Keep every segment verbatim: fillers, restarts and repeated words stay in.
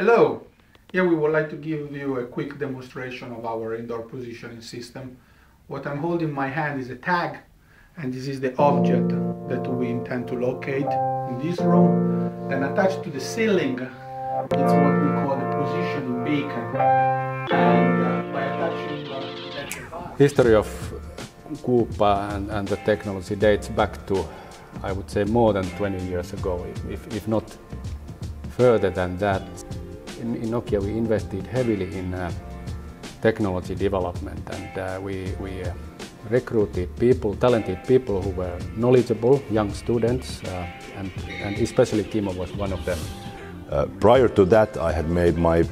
Hello! Here we would like to give you a quick demonstration of our indoor positioning system. What I'm holding in my hand is a tag, and this is the object that we intend to locate in this room. Then attached to the ceiling, it's what we call the positioning beacon. And uh, by attaching the history of Quuppa and, and the technology dates back to, I would say, more than twenty years ago, if, if not further than that. In, in Nokia we invested heavily in uh, technology development, and uh, we, we uh, recruited people, talented people who were knowledgeable, young students, uh, and, and especially Kimmo was one of them. Uh, prior to that I had made my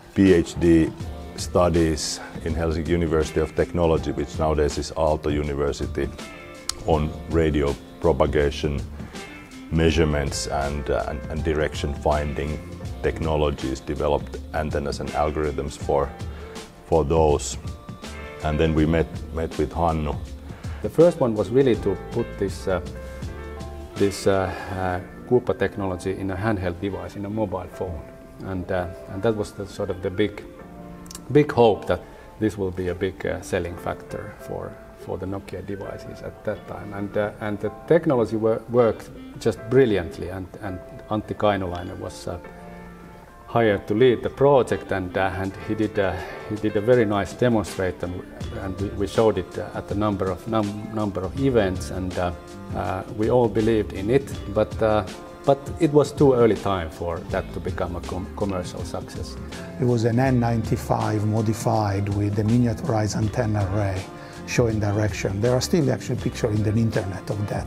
PhD studies in Helsinki University of Technology, which nowadays is Aalto University, on radio propagation, measurements and, uh, and, and direction finding technologies, developed antennas and algorithms for, for those. And then we met, met with Hannu. The first one was really to put this, uh, this uh, uh, Quuppa technology in a handheld device, in a mobile phone. And, uh, and that was the, sort of the big, big hope that this will be a big uh, selling factor for, for the Nokia devices at that time. And, uh, and the technology wor worked just brilliantly, and, and Antti Kainulainen was uh, hired to lead the project, and, uh, and he, did, uh, he did a very nice demonstration, and we, we showed it uh, at a number of, num number of events, and uh, uh, we all believed in it, but, uh, but it was too early time for that to become a com commercial success. It was an N ninety-five modified with a miniaturized antenna array showing direction. There are still actually pictures in the internet of that.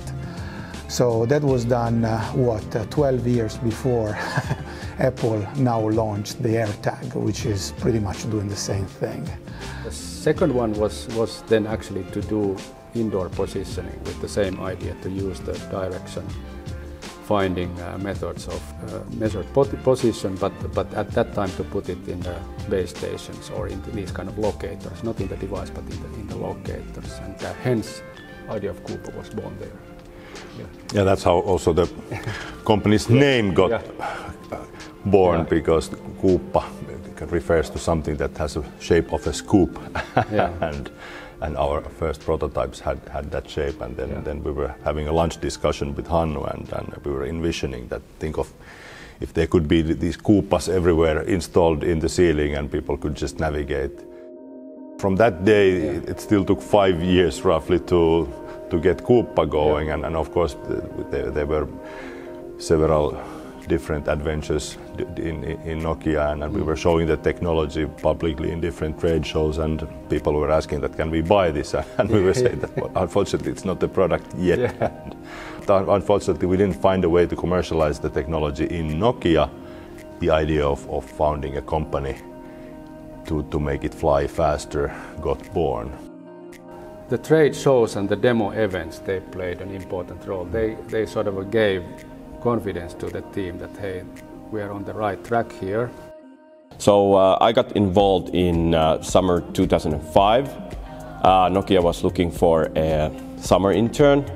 So that was done, uh, what, uh, twelve years before Apple now launched the AirTag, which is pretty much doing the same thing. The second one was, was then actually to do indoor positioning with the same idea, to use the direction finding uh, methods of uh, measured position, but, but at that time to put it in the base stations or in these kind of locators, not in the device but in the, in the locators, and uh, hence the idea of Quuppa was born there. Yeah, yeah, that's how also the company's name got yeah. born, yeah. because Quuppa refers to something that has a shape of a scoop, yeah. and and our first prototypes had, had that shape, and then, yeah. then we were having a lunch discussion with Hannu, and, and we were envisioning that, think of if there could be these Quuppas everywhere installed in the ceiling and people could just navigate. From that day, yeah. it, it still took five years roughly to to get Quuppa going, yeah. and, and of course there, there were several different adventures in, in Nokia, and, and mm. we were showing the technology publicly in different trade shows, and people were asking that can we buy this, and we were saying that well, unfortunately it's not the product yet. Yeah. Unfortunately we didn't find a way to commercialize the technology in Nokia. The idea of, of founding a company to, to make it fly faster got born. The trade shows and the demo events, they played an important role. They, they sort of gave confidence to the team that, hey, we are on the right track here. So uh, I got involved in uh, summer two thousand five. Uh, Nokia was looking for a summer intern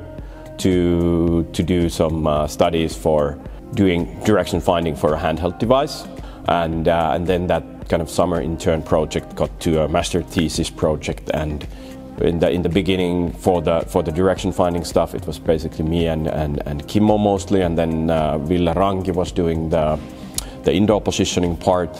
to, to do some uh, studies for doing direction finding for a handheld device. And, uh, and then that kind of summer intern project got to a master thesis project, and In the, in the beginning, for the for the direction finding stuff, it was basically me and and, and Kimmo mostly, and then uh, Ville Ranki was doing the the indoor positioning part.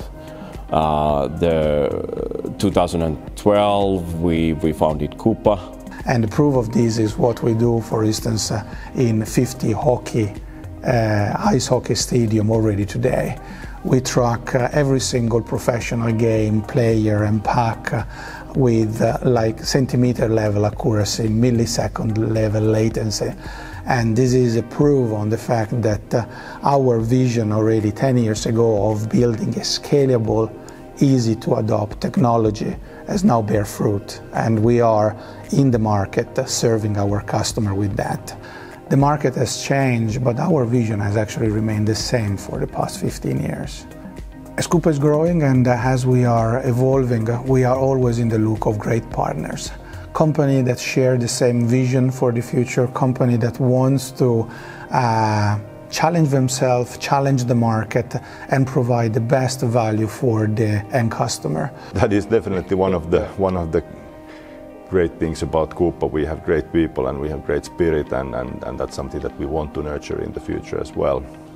Uh, the two thousand twelve, we we founded Quuppa. And the proof of this is what we do, for instance, uh, in fifty hockey uh, ice hockey stadium already today. We track uh, every single professional game, player and puck uh, with uh, like centimeter level accuracy, millisecond level latency. And this is a proof on the fact that uh, our vision already ten years ago of building a scalable, easy to adopt technology has now bear fruit. And we are in the market uh, serving our customer with that. The market has changed, but our vision has actually remained the same for the past fifteen years. As Quuppa is growing and as we are evolving, we are always in the look of great partners. Company that share the same vision for the future, company that wants to uh, challenge themselves, challenge the market, and provide the best value for the end customer. That is definitely one of the one of the great things about Quuppa. We have great people and we have great spirit, and, and, and that's something that we want to nurture in the future as well.